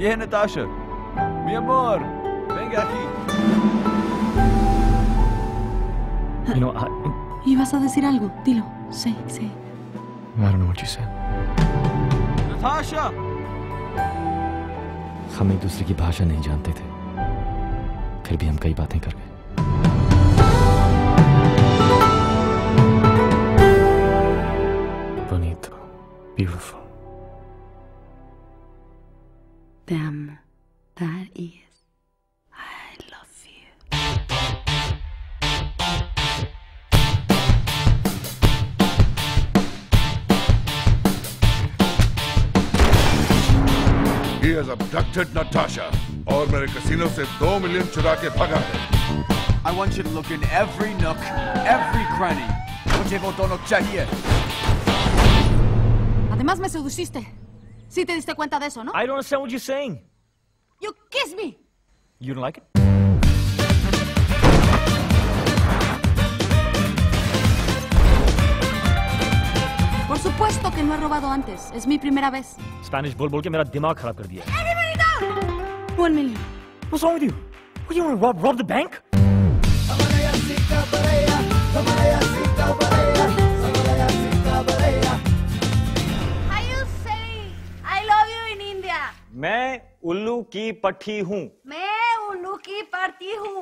ये है Natasha. Mi amor, venga aquí. You know, ¿Ibas a decir algo? Dilo. Sí, sí. I don't know what you said. Natasha. हम एक दूसरे की भाषा नहीं जानते थे, फिर भी हम कई बातें कर गए. Bonito, beautiful. Damn, that is. I love you. He has abducted Natasha और मेरे कैसीनो से 2 मिलियन चुरा के भागा है. I want you to look in every nook, every cranny. मुझे वो दोनों चाहिए. Además me seduciste. Sí te diste cuenta de eso, ¿no? I don't understand what you're saying. You kiss me. You don't like it? Por supuesto que no he robado antes. Es mi primera vez. Spanish बोल के मेरा दिमाग खराब कर दिया. Everybody down! 1 million. What's wrong with you? What, you want to rob the bank? How you say I love you in India? मैं उल्लू की पट्टी हूँ. मैं उल्लू की पड़ती हूँ.